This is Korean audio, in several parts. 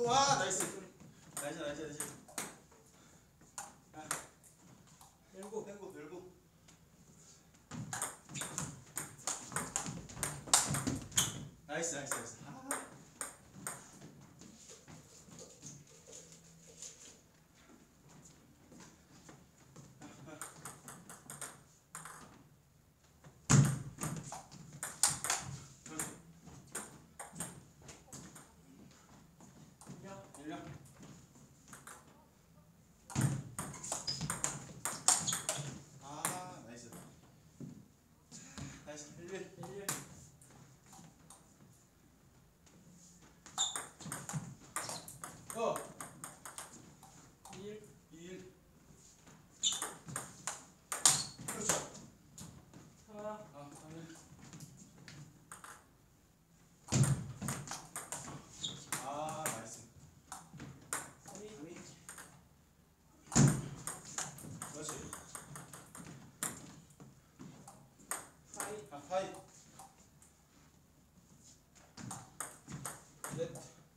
와 나이스. 나이스. 열고. 나이스. 하이. 넷.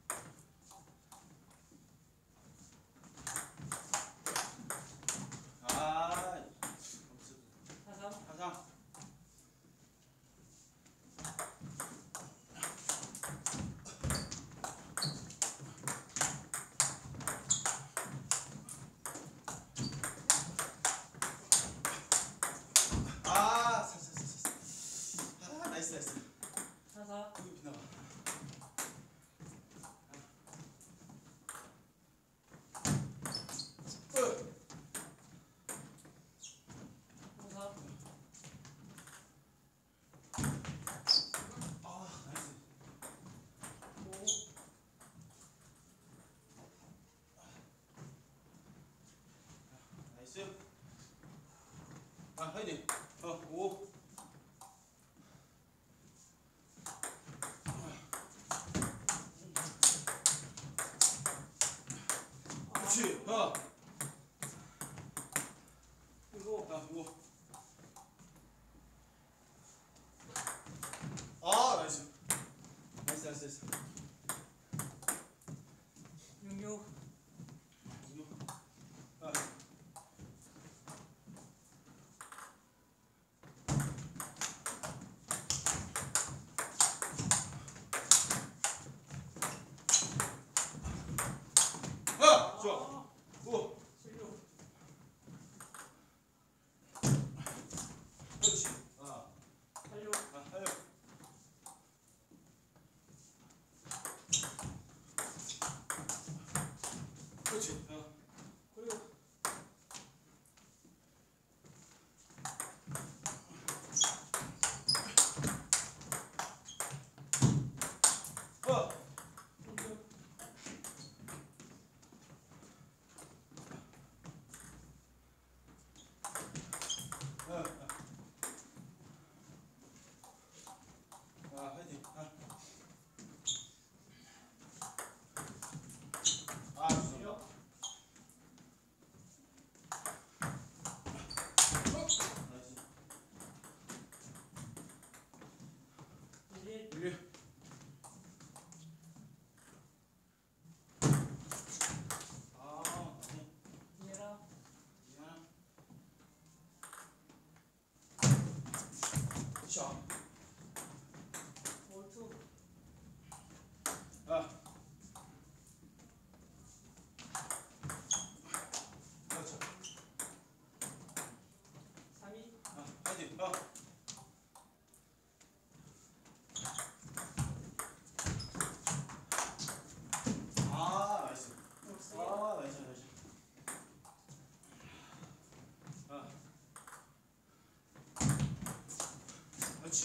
하상. 나이스. 하사. 여기 비나와. 나이스. 화이팅. 5. 그렇지. 이거. 5. 나이스. 66. 좋아. 5. 76. 그렇지. 86. 하여. 그렇지. 96. 화이팅. 자. 월투. 그렇죠. 32. 화이팅. 나이스. 나이스. 그렇지.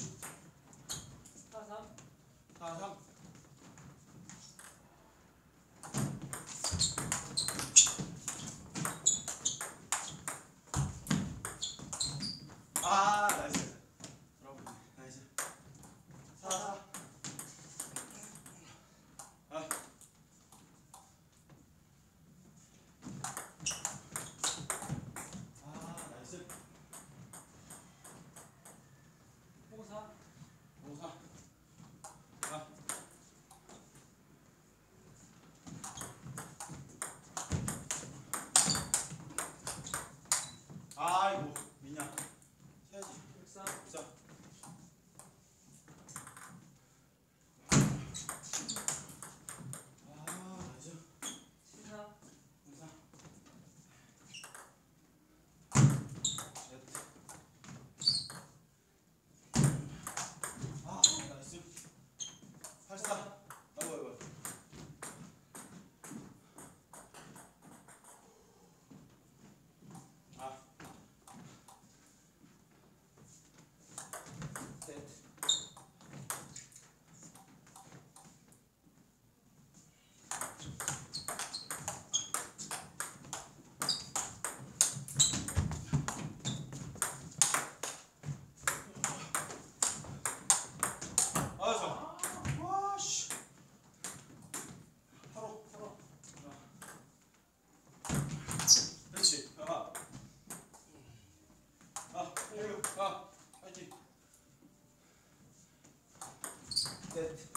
좋아. 와, 씨. 바로. 그렇지. 빨리. 파이팅. 넷.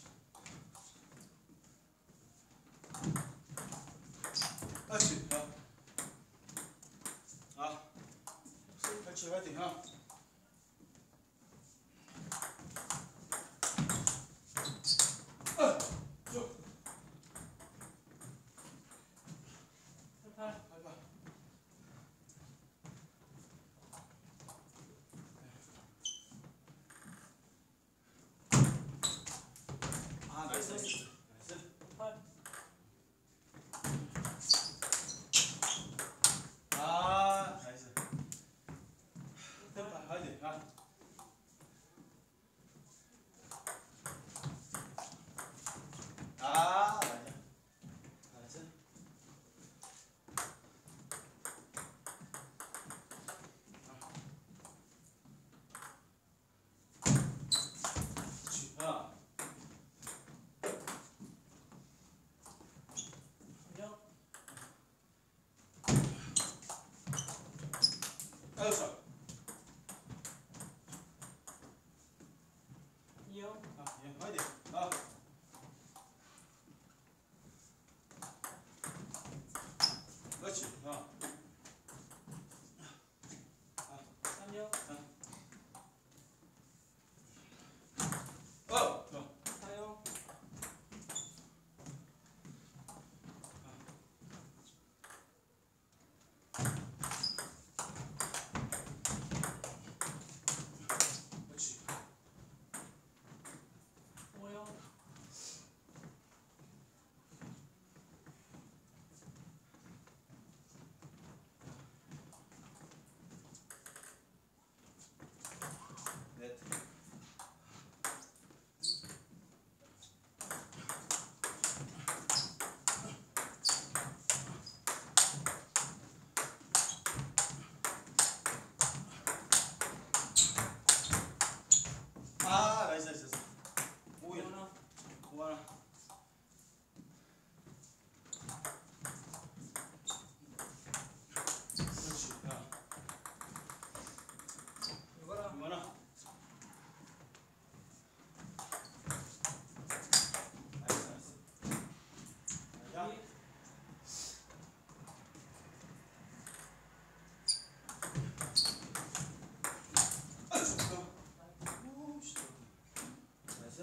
그렇지. 그렇지. 파이팅. 쭉. 8. 밟아. 나이스. 나이스. 8. 나이스. 됐다. 파이팅. 나이스. 그렇지. 3점. 좋아. 2점. 파이팅. 그렇지. 3점. 좋아. 4점. 그렇지. 5점. 넷. 나이스. 5일. 하나. 5일. 그렇지. 이거랑 6일. 나이스. 야. 2. 좋다. 오, 씨. 나이스.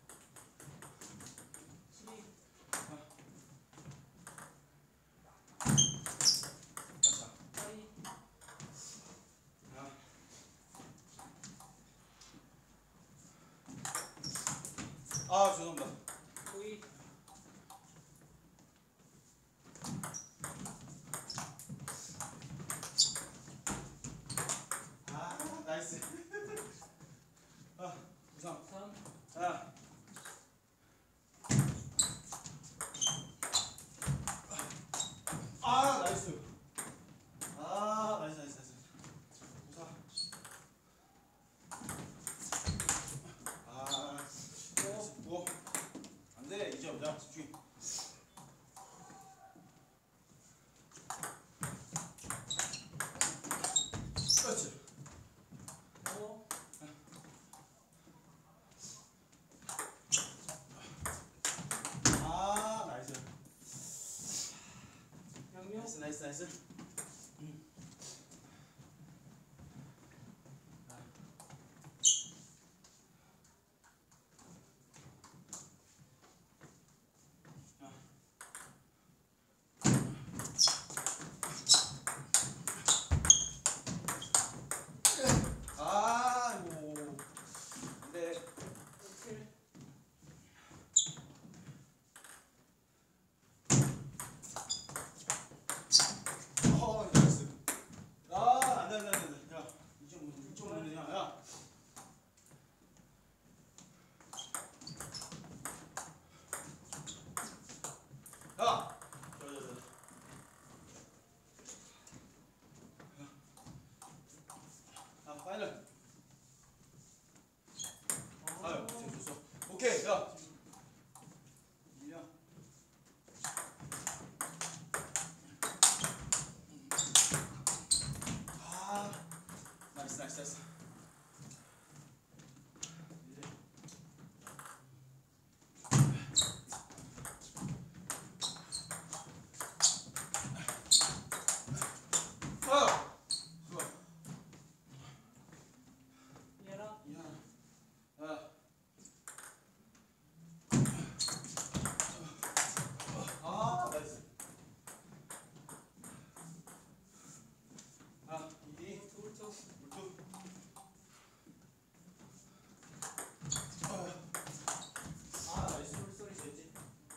7. 가자. 8. 죄송합니다. 9. 나이스. 9, 3. 3. 나이스. 나이스. 9, 4. 나이스. 5. 야. 밀려. 아, 나이스, 나이스, 나이스. 아, 좋아. 얘라. 아. 아, 나이스. 아, 이디. 돌쪽. 물투. 아, 나이스. 물소리 되지.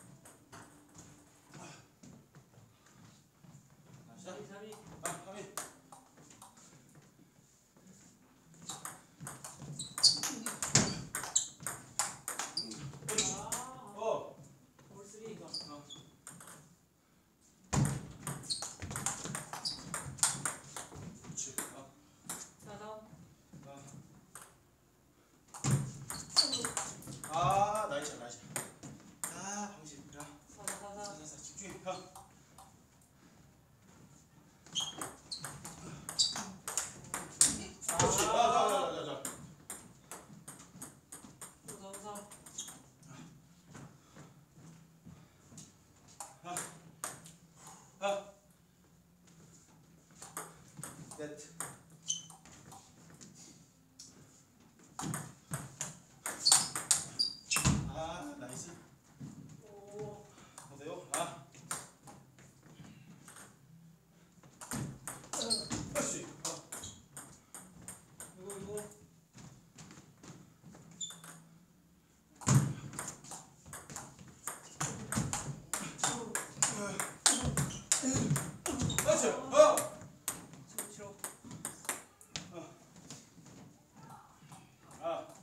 나이스. 자리 자리. 아, 가민. 아. 어. 돌쓰리. 어. 그렇지. 어. 사삼. 아, 나이스, 나이스. 아, 방심. 야, 사사. 사사사 집중해. 형. 그렇지. 자, 자, 자, 자, 자. 삼삼. 아. 네트. 아, 나이스. 오. 어때요? 아. 그렇지. 어. 이거. 그렇지. 어. 치고. 아.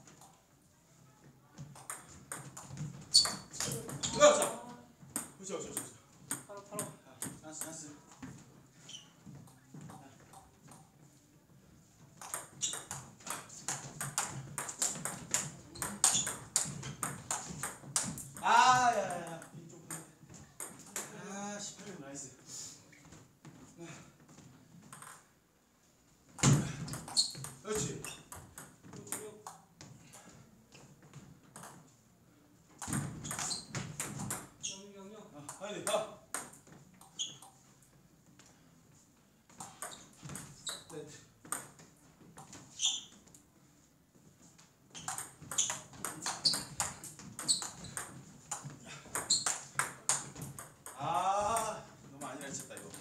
그렇죠. 그렇죠, 그렇죠, 그렇죠. 바로. 아, 찬스, 찬스. 아, 야, 야, 야. 빈쪽 보내. 아, 18점 나이스. 그렇지. 6. 영영. 아, 아니, 아. 네트. 아, 너무 많이 날쳤다 이거.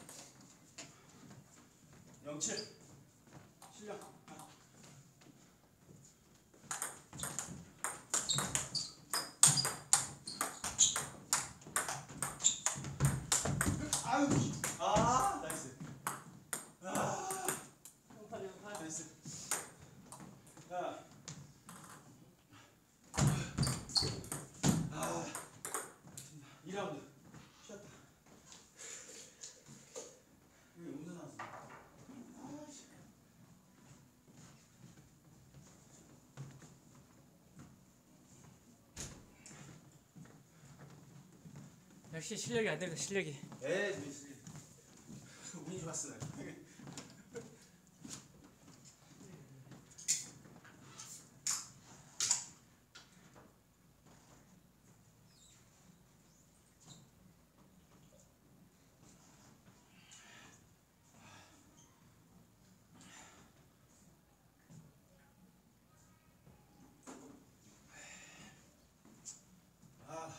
07. 실력. 아. 아유. 아, 나이스. 아, 영팔. 나이스. 야. 아. 2라운드. 쉬었다. 여기 운전 나왔어. 아, 씨. 역시 실력이 안 된다. 실력이. 에이, 운이 좋았어. 아.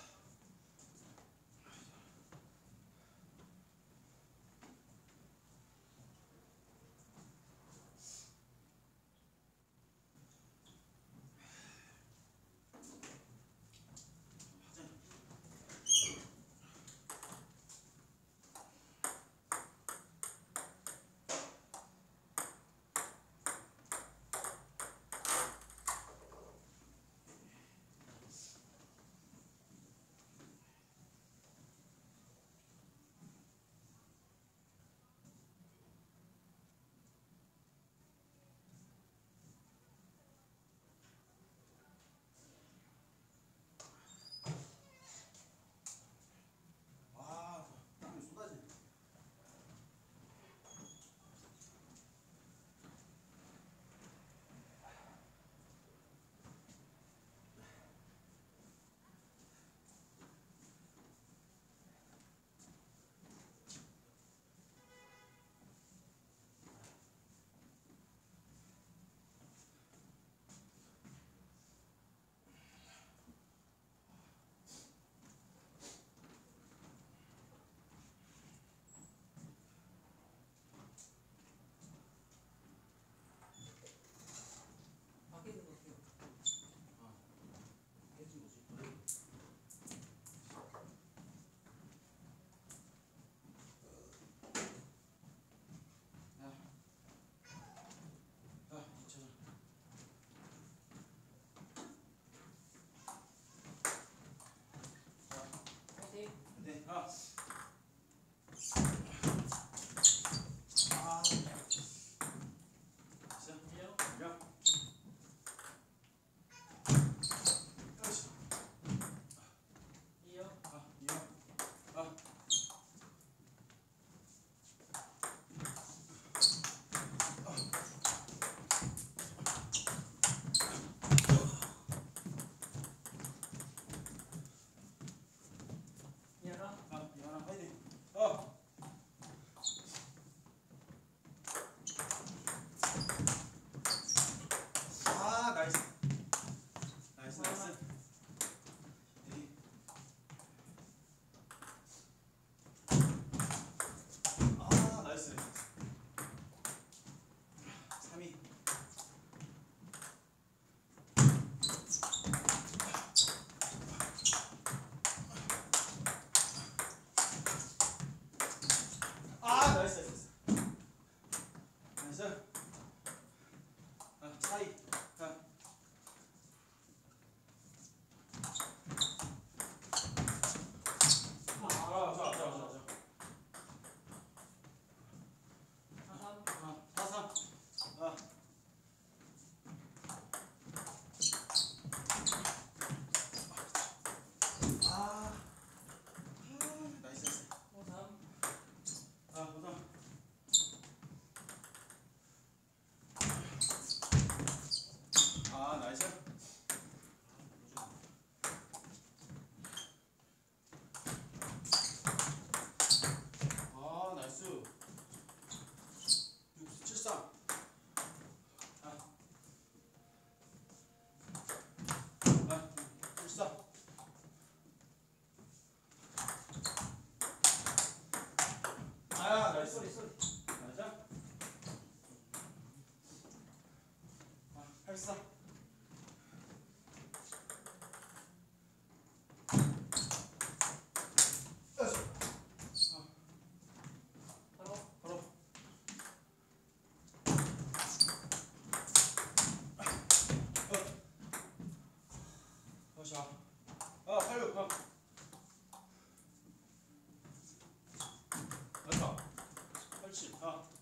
맞다. 그렇지.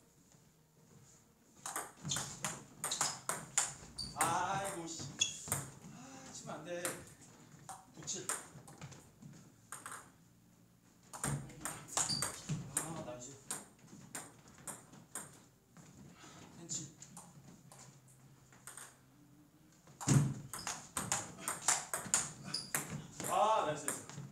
아이고 씨. 치면 안 돼. 97. 나이스. 텐치. 나이스.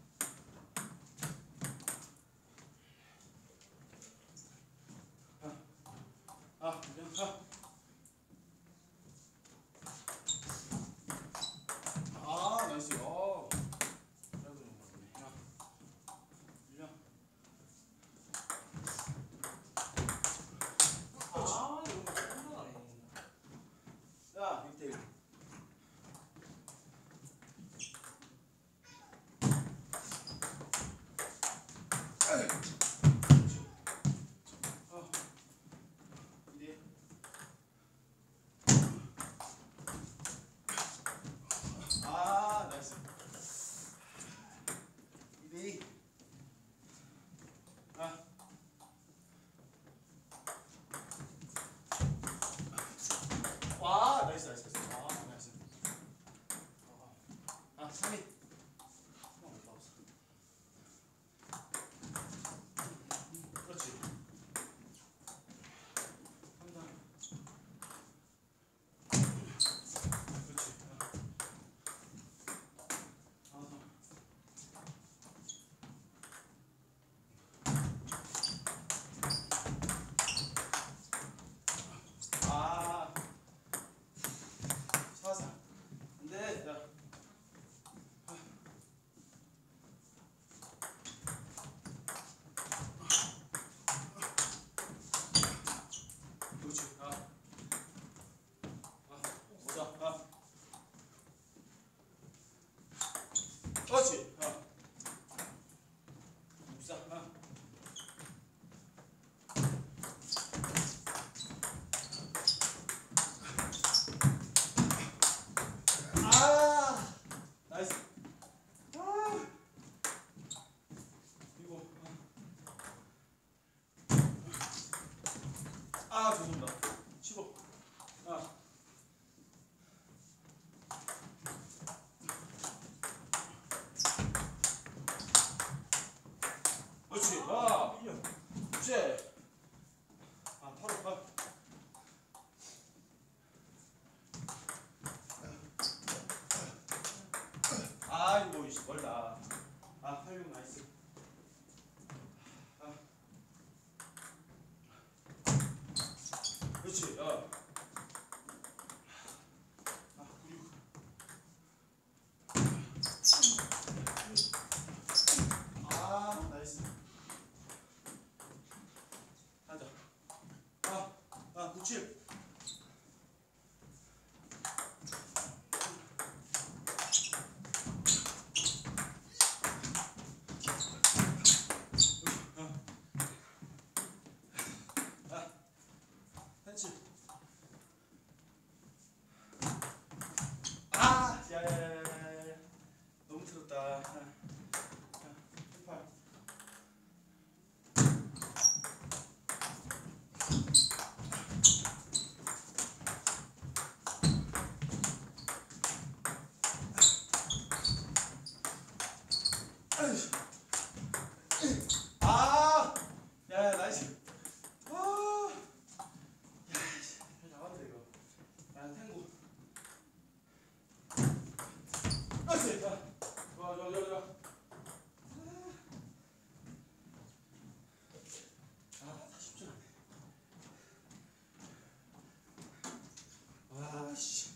나이스. 야, 1대1. 나이스. 2대2. 나이스. 나이스. 3위. 그렇지. 3단. 그렇지. 사사. 안돼. 야. 그렇지. 보자. 그렇지. 묵사. 나이스. 이거. 죄송합니다. 15. 그렇지. 그렇지. 바로. 아이고, 멀다. 86 나이스. 그렇지. 96. 나이스. 하자. 97. 텐치. 야야야야야. 너무 틀었다. 18. 야, 나이스. 잘 잡았다 이거. 탱고. 그렇지. 좋아. 쉽지 않네. 씨.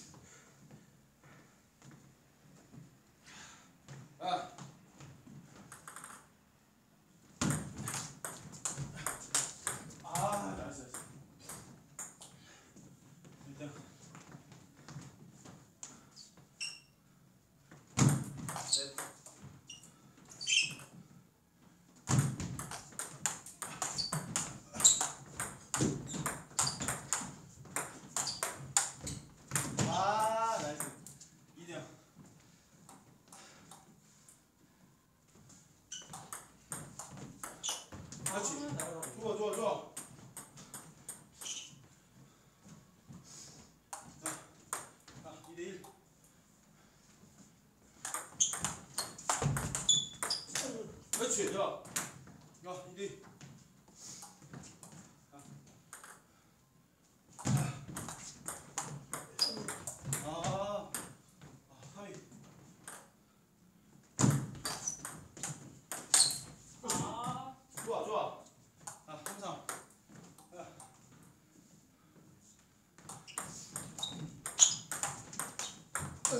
나이스. 일단. 넷.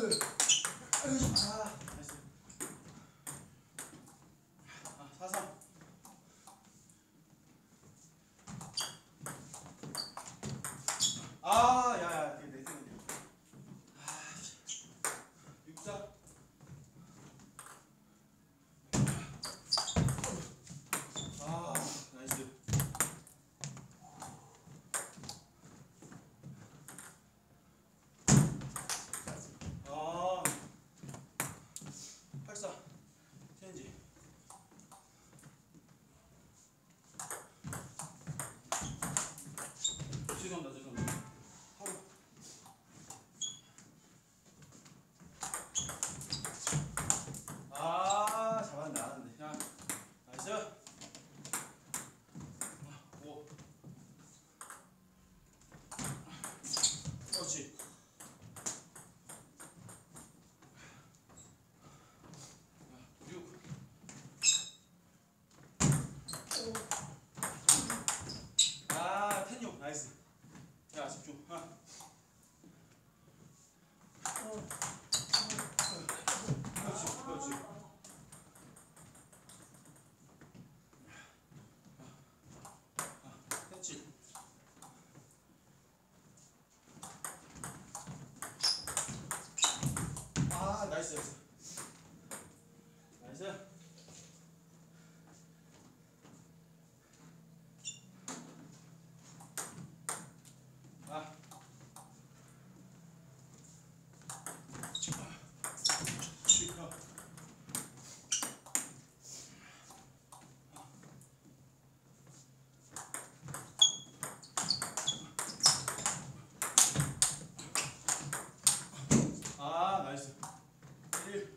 나이스. 4-3. 야야, 그게 내 생각이야. 6-4. 나이스. 아, 8-4. 체인지. 죄송합니다. 하루. 잡았네, 나왔는데. 야, 나이스. 5. 그렇지. 야, 6. 텐육. 나이스. 자, 집중. 그렇지. 그렇지. 나이스. 나이스. 나이스. 1.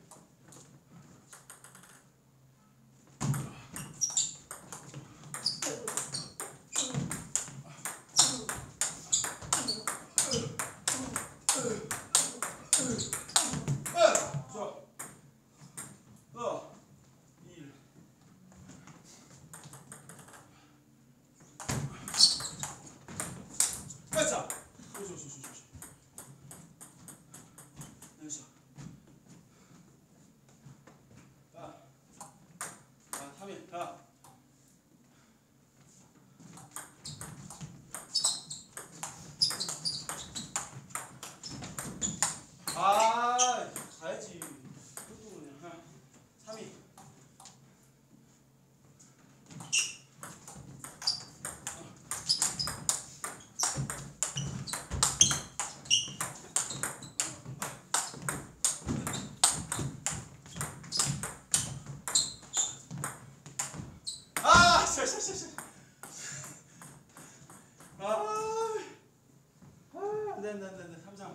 좋아. 1. 가자. 여기서. 3일. 가. 가야지. 그것도 그냥. 3일. 안 돼. 3-3.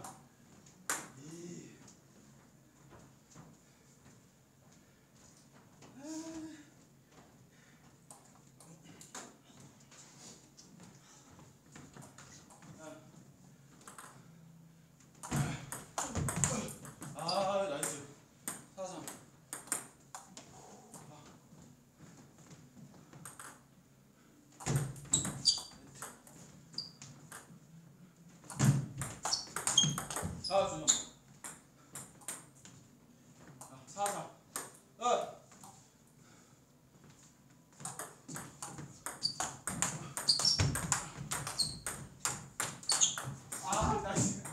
나이스. 4-3. 죄송합니다. 4-3. 나이스.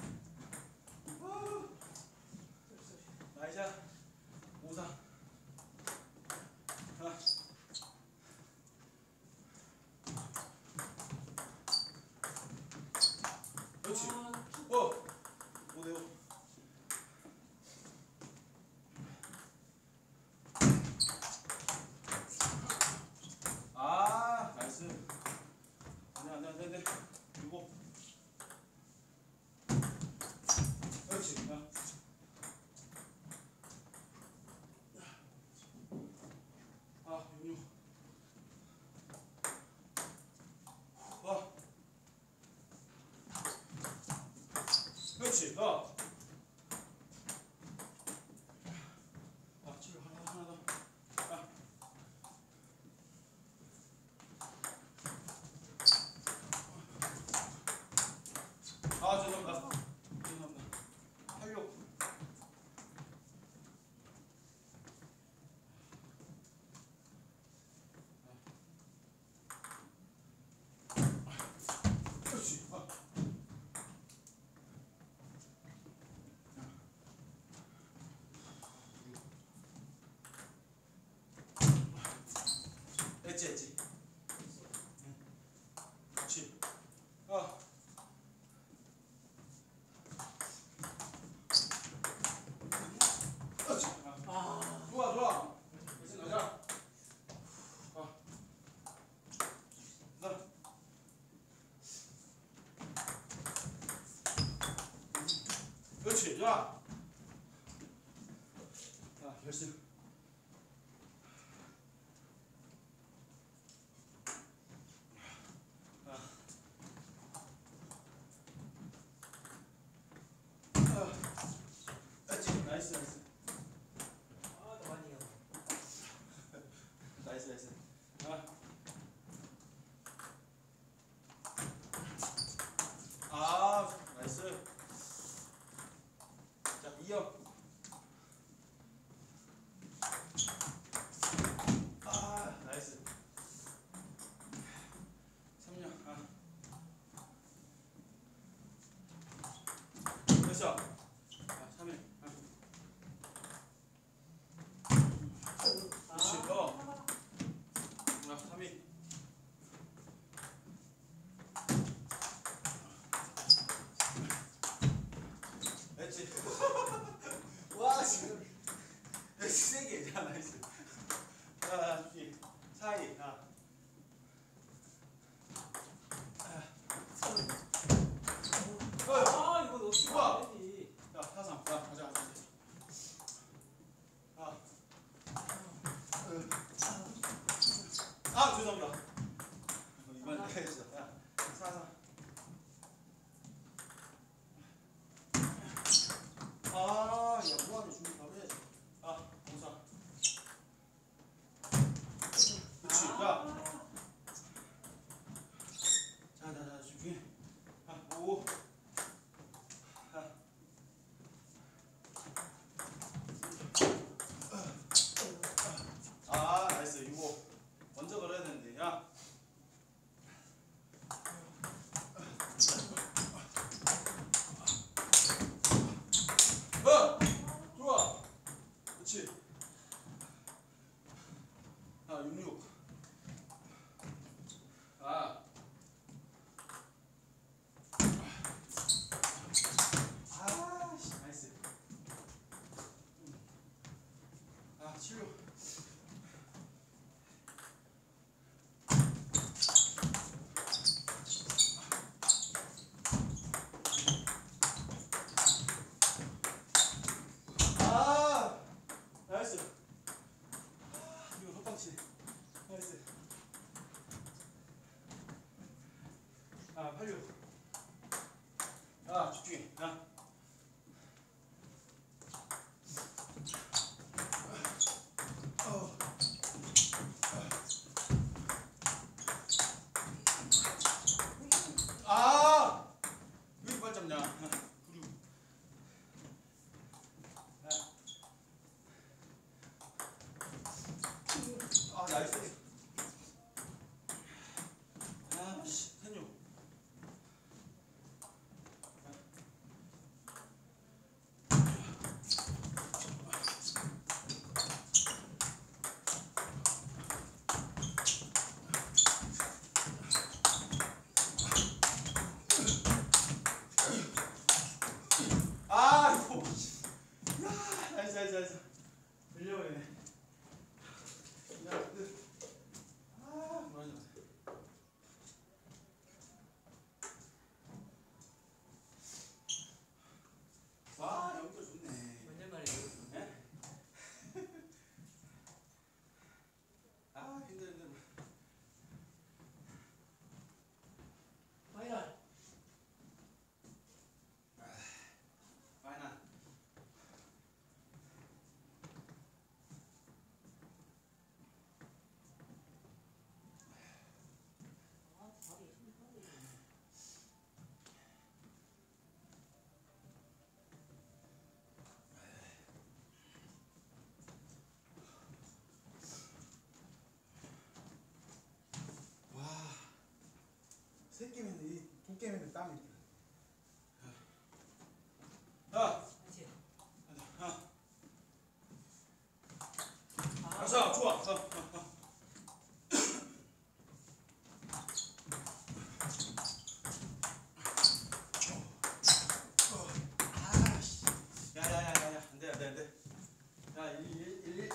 나이스. 5-4. 그렇지. 5대5. 나이스. 안 돼. 6-5. 그렇지. 좋아. 자, 결승. 나이스 나이스. 아, 더 많이 가. 나이스 나이스. 나이스. 자, 이어. 나이스. 3년. 됐어. 3일. 그렇지. 3일. 됐지. 와, 지금. 세게. 자, 나이스. 자, 4위. 이거 놓치면 안 되지. 자, 4-3. 자, 가자. 죄송합니다. 이번 해야겠어. 야, 4-4. 야, 뭐하냐, 준비 바로 해야지. 5-4. 그렇지. 자, 집중해. 5. 나이스. 6-5. 먼저 걸어야 되는데, 야. 좋아. 그렇지. 6-6. 나이스. 7-6. 나이스. 이거 헛방치네. 나이스. 8-6. 집중해. 왜 이렇게 빨리 잡냐? 9-6. 나이스. 10-6. 이거. 나이스. 밀려버리네. 야, 뭐하냐. 연결 좋네. 완전 말이에요. 예? 힘들어. 파이널. 파이널. 세 게임인데 두 게임인데 땀이. 그렇지. 가자. 좋아. 야야야야야, 안돼. 야, 1-1.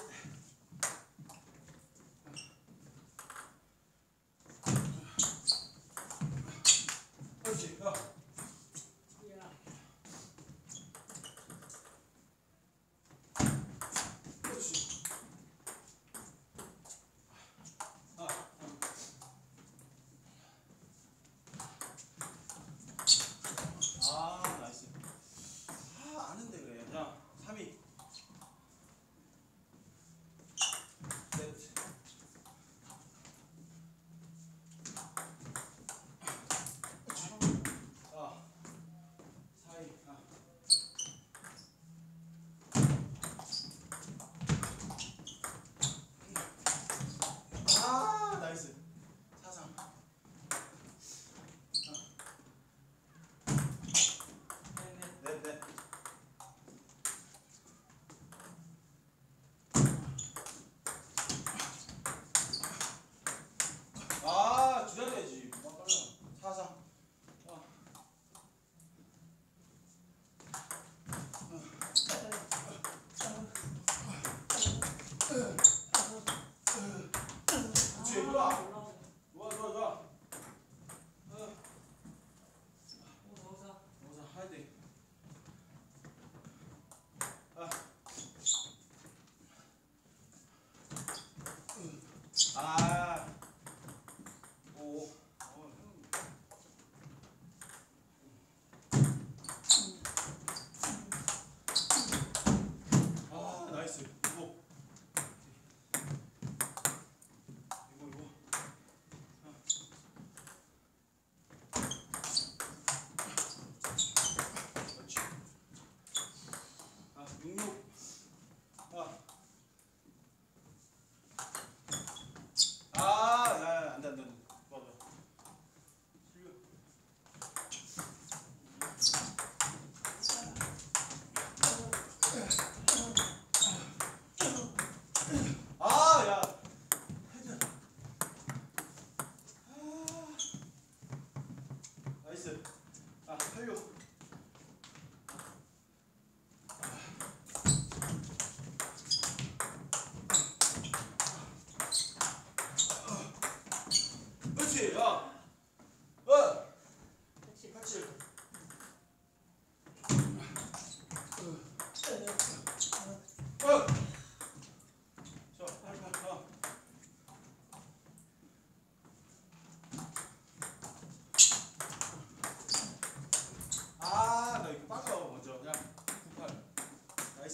그렇지.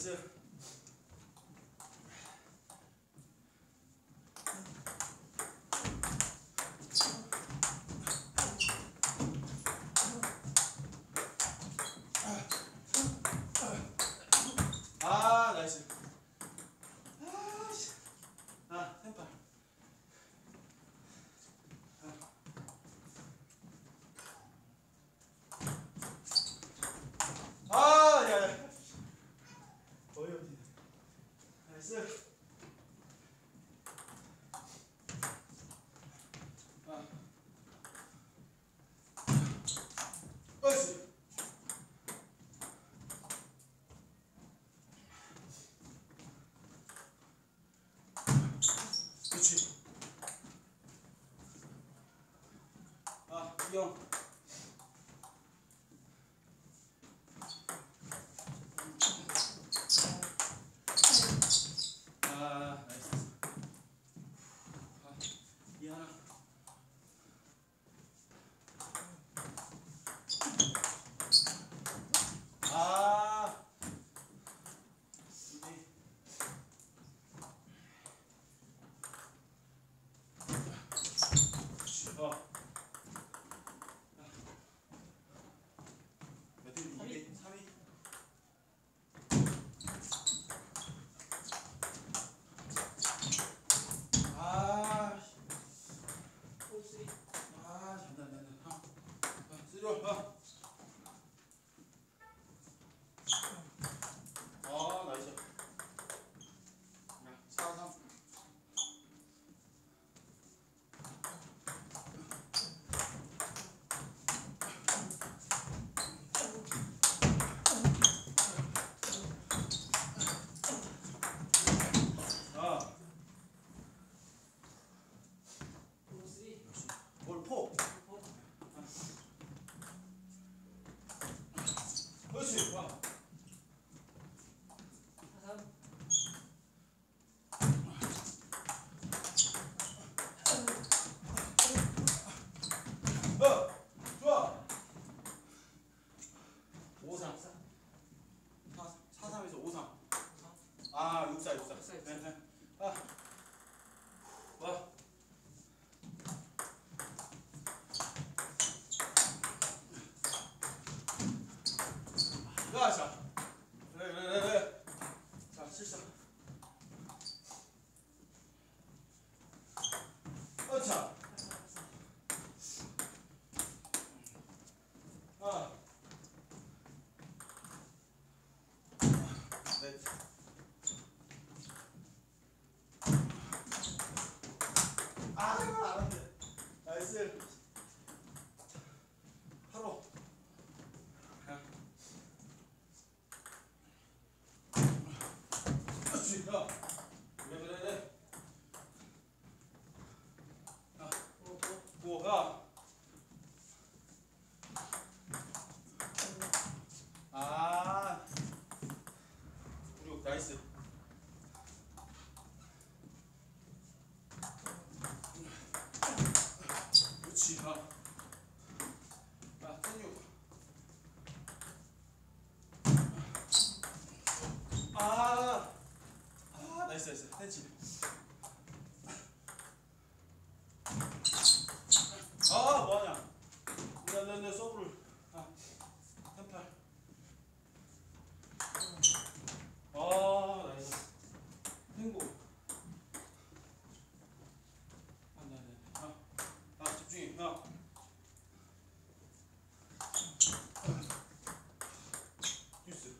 나이스. 아, 나이스. 아, 씨. 아, 템팔. 아, 야, 야. 어이없네. 나이스. 아. 나이스. 그렇지. 아, 이형. 아, 나이스. 아, 이 하나. 아. 이제. 어. 몇 대? 2대 3위. 아. 꼴3. 아, 잠깐. 쓰려. 나이스. 야, 4-3. 아, 꼴3. 뭘 포. 그렇지. 와. 4-3. 좋아. 5-3. 4-3에서 5-3. 아, 6-4. 네, 네. 아. 와. 자. 그래. 자, 실수. 자. 넷. 아, 안 돼. 나이스. 8호. 그렇지. 야. 그래. 야, 9. 야. 아. 9. 나이스. 그렇지. 야. 야, 16. 나이스. 했지. 뭐하냐. 내 서브를. 템팔. 나이스. 행복. 네. 집중해. 뉴스.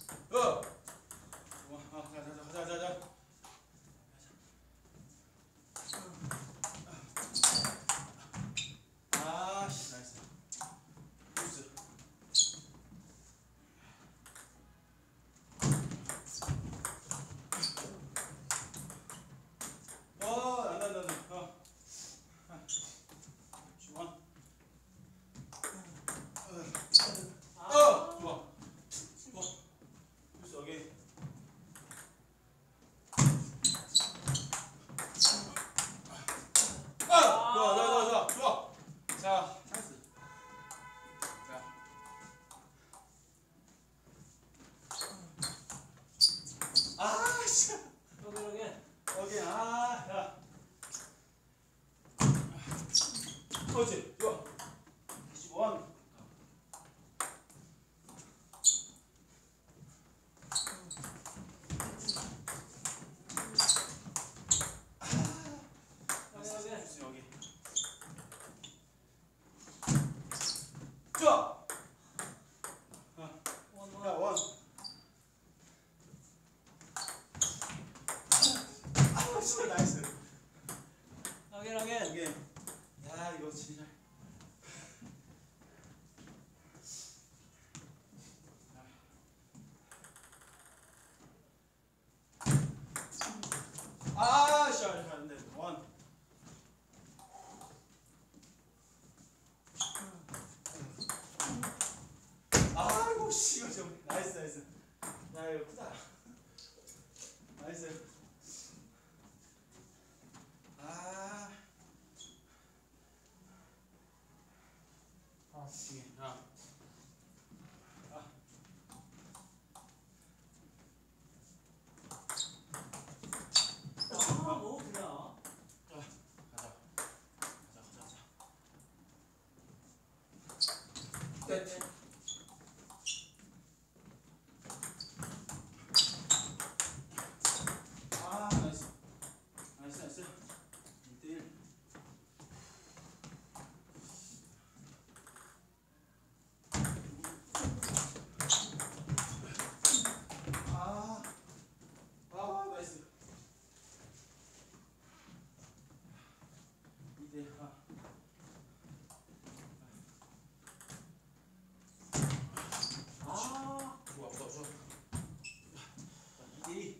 가자. 좋아. 원, 야, 원. 원. 아, 씨, 나이스. 어겐. 이게, 야, 이거 진짜. 아, 씨, 안 돼. 원. 아이고, 씨, 이거 좀. 나이스, 나이스. 야, 이거 크다. 나이스. 아. 이게, 아. 너무 그냥. 가자. 네. 아, 나이스. 나이스. 1대1. 아, 나이스. 2대, 좋아. 2대2.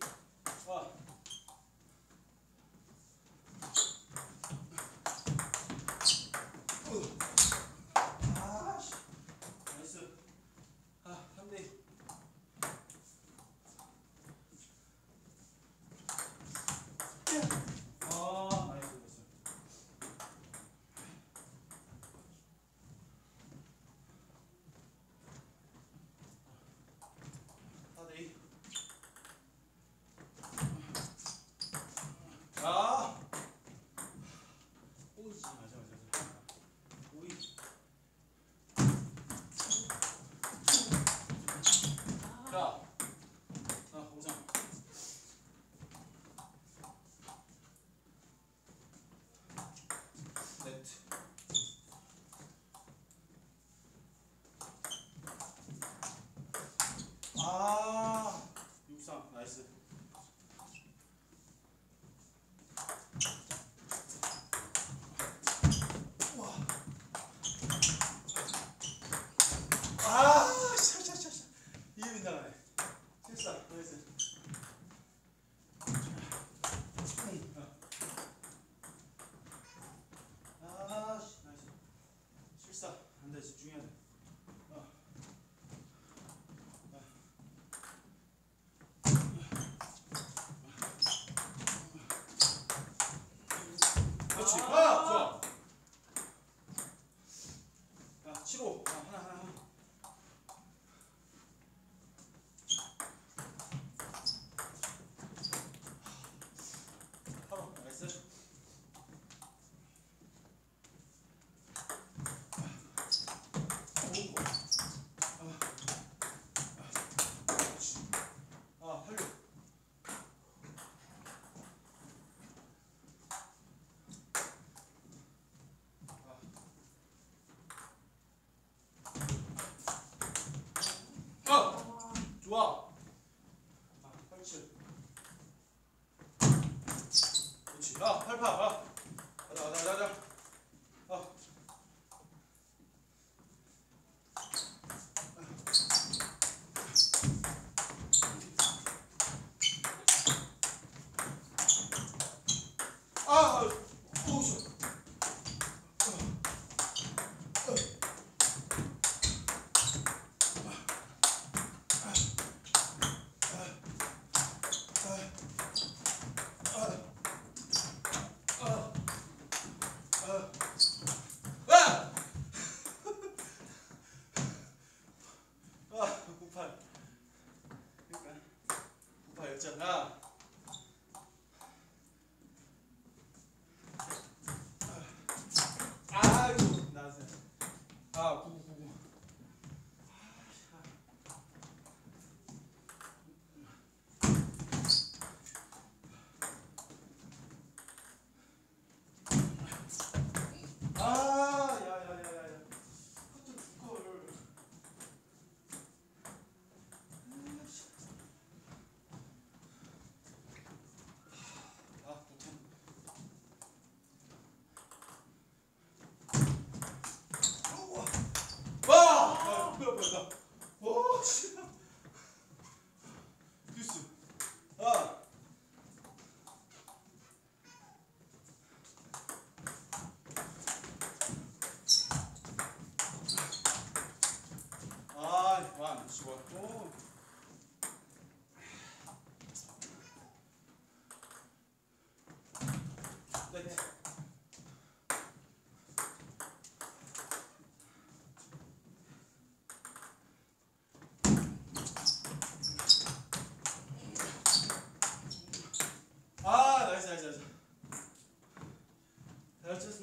씨. 나이스. 3대2. 나이스. 아, 오이씨, 맞아. 오이. 자, 오장. 네트. 아, 6-3, 나이스. 아, 샤. 이해 빗나가네. 실사, 나이스. 나이스. 실사, 안 돼, 집중해야 돼. 그렇지. 좋아. 야, 7-5. 하나. 바로, 나이스. 활력. 좋아. 87. 그렇지. 88. 가자. 오우. 아! 98. 그러니까 98 역전. 아이고, 나왔어요. 99. 야야야야. 커트 두 걸.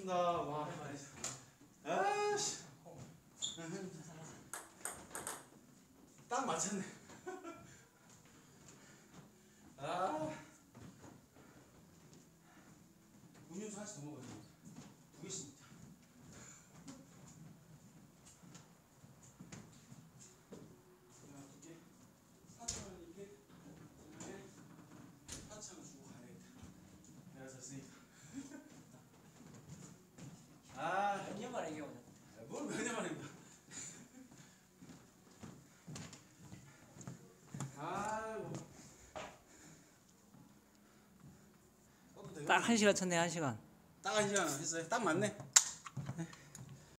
고맙습니다. 와. 아씨. 딱 맞췄네. 아. 음료수 하나씩 더 먹어야 돼. 두 개씩 먹자. 하나, 두 개. 4,000원 이게. 그다음에 4,000원 주고 가야겠다. 내가 졌으니까. 아, 몇 년 만에 이게 오냐? 뭘 몇 년 만입니다. 아이고. 딱 1시간 쳤네, 1시간. 딱 한 시간 했어요. 딱 맞네.